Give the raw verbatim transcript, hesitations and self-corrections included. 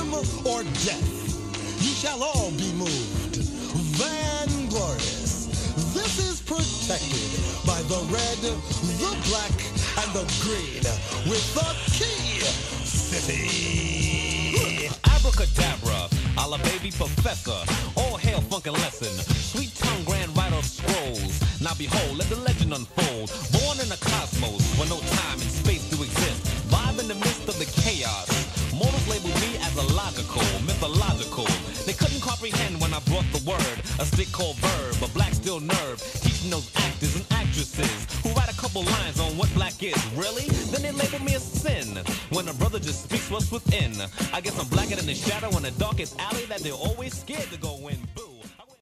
fame or death, ye shall all be moved. Vanglorious. This is protected by the red, the black, and the green with the key city. Abracadabra, a la baby professor. All hail funkin' lesson. Sweet tongue grand writer of scrolls. Now behold, let the legend unfold. Born in a cosmos where no time and space do exist. Vibe in the midst of the chaos. Mortals label me as illogical, mythological. They couldn't comprehend when I brought the word. A stick called verb, a black steel nerve. Teaching those actors and actresses who write a couple lines on what black is. Really? Then they label me a sin. When a brother just speaks what's within. I guess I'm blacker than the shadow in the darkest alley that they're always scared to go in. Boo.